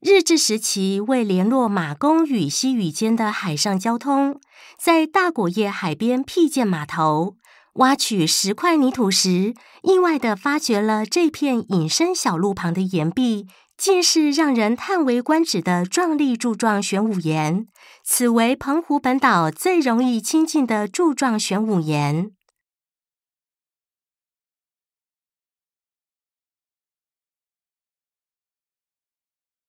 日治时期，为联络马公与西屿间的海上交通，在大果叶海边辟建码头，挖取石块泥土时，意外地发掘了这片隐身小路旁的岩壁，竟是让人叹为观止的壮丽柱状玄武岩。此为澎湖本岛最容易亲近的柱状玄武岩。